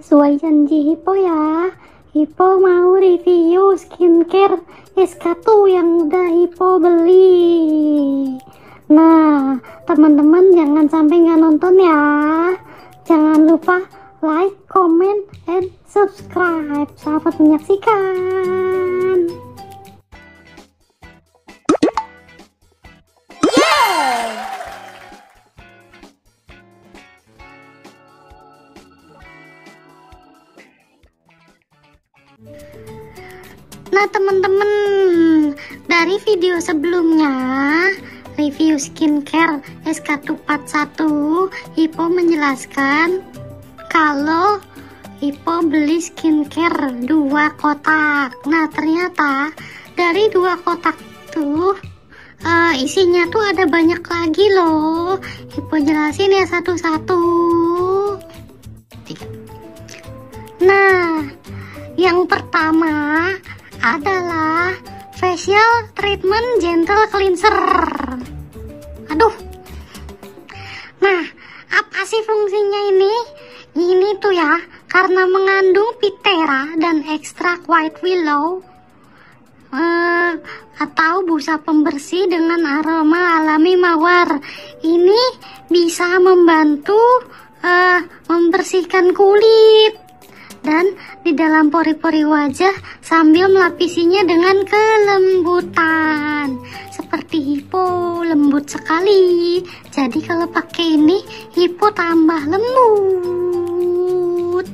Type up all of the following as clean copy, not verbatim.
Sesuai janji Hippo ya, Hippo mau review skincare SK2 yang udah Hippo beli. Nah, teman-teman jangan sampai nggak nonton ya. Jangan lupa like, comment, and subscribe. Selamat menyaksikan. Nah teman-teman, dari video sebelumnya review skincare SK2 part 1, Hippo menjelaskan kalau Hippo beli skincare 2 kotak. Nah ternyata dari 2 kotak tuh isinya tuh ada banyak lagi loh. Hippo jelasin ya satu-satu. Nah, yang pertama adalah facial treatment gentle cleanser. Aduh. Nah, apa sih fungsinya ini? Ini tuh ya, karena mengandung pitera dan ekstrak white willow atau busa pembersih dengan aroma alami mawar. Ini bisa membantu membersihkan kulit dan di dalam pori-pori wajah sambil melapisinya dengan kelembutan. Seperti Hippo lembut sekali. Jadi kalau pakai ini Hippo tambah lembut.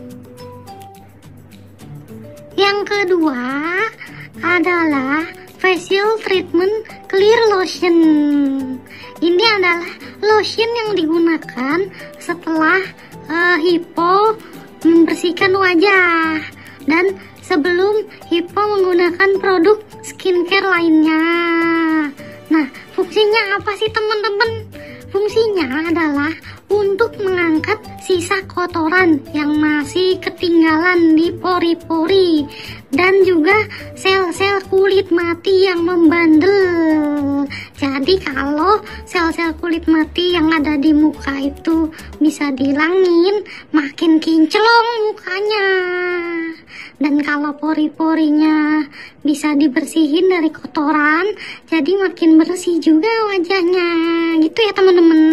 Yang kedua adalah facial treatment clear lotion. Ini adalah lotion yang digunakan setelah Hippo membersihkan wajah dan sebelum Hippo menggunakan produk skincare lainnya. Nah, fungsinya apa sih teman-teman? Fungsinya adalah untuk mengangkat sisa kotoran yang masih ketinggalan di pori-pori dan juga sel-sel kulit mati yang membandel. Jadi kalau sel-sel kulit mati yang ada di muka itu bisa dihilangin, makin kinclong mukanya. Dan kalau pori-porinya bisa dibersihin dari kotoran, jadi makin bersih juga wajahnya. Gitu ya teman-teman.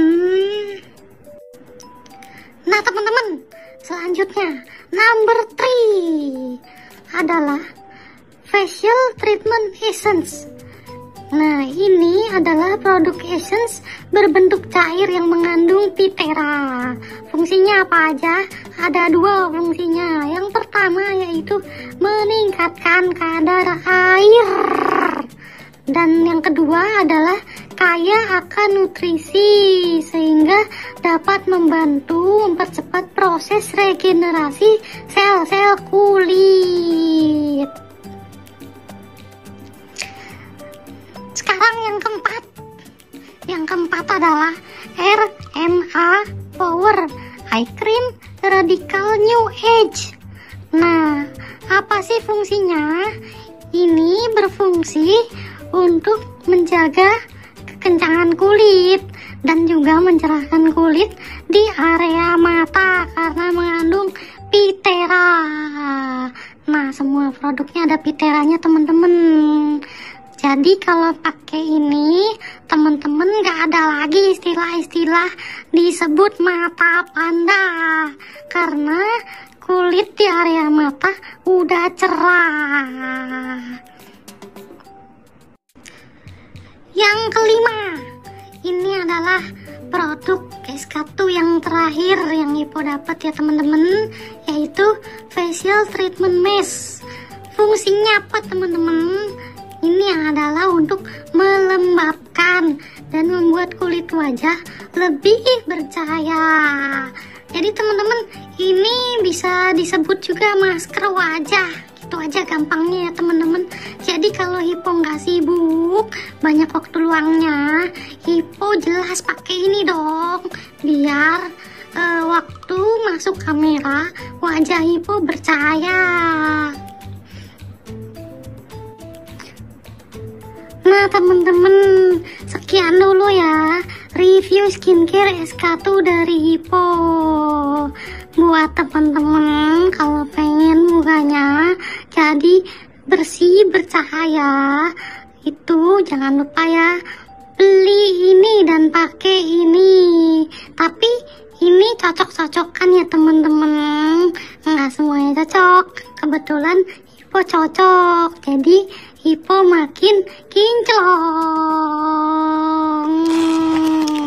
Nah teman-teman, selanjutnya number 3 adalah facial treatment essence. Nah ini adalah produk essence berbentuk cair yang mengandung pitera. Fungsinya apa aja? Ada 2 fungsinya. Yang pertama yaitu meningkatkan kadar air. Dan yang kedua adalah kaya akan nutrisi sehingga dapat membantu mempercepat proses regenerasi sel-sel kulit. Sekarang yang keempat adalah RNA Power Eye Cream Radical New Age. Nah, apa sih fungsinya? Ini berfungsi untuk menjaga kekencangan kulit dan juga mencerahkan kulit di area mata karena mengandung pitera. Nah, semua produknya ada piteranya teman-teman. Jadi kalau pakai ini teman-teman gak ada lagi istilah-istilah disebut mata panda karena kulit di area mata udah cerah. Yang kelima, ini adalah produk SK2 yang terakhir yang Hippo dapat ya teman-teman, yaitu facial treatment mask. Fungsinya apa teman-teman? Ini adalah untuk melembabkan dan membuat kulit wajah lebih bercahaya. Jadi teman-teman, ini bisa disebut juga masker wajah. Gitu aja gampangnya ya teman-teman. Jadi kalau Hippo nggak sibuk, banyak waktu luangnya, Hippo jelas pakai ini dong. Biar waktu masuk kamera, wajah Hippo bercahaya. Nah teman-teman, sekian dulu ya review skincare SK2 dari Hippo. Buat teman-teman kalau pengen mukanya jadi bersih bercahaya, itu jangan lupa ya, beli ini dan pakai ini. Tapi ini cocok-cocokan ya teman-teman, nggak semuanya cocok. Kebetulan Hippo cocok, jadi Hippo makin kinclong.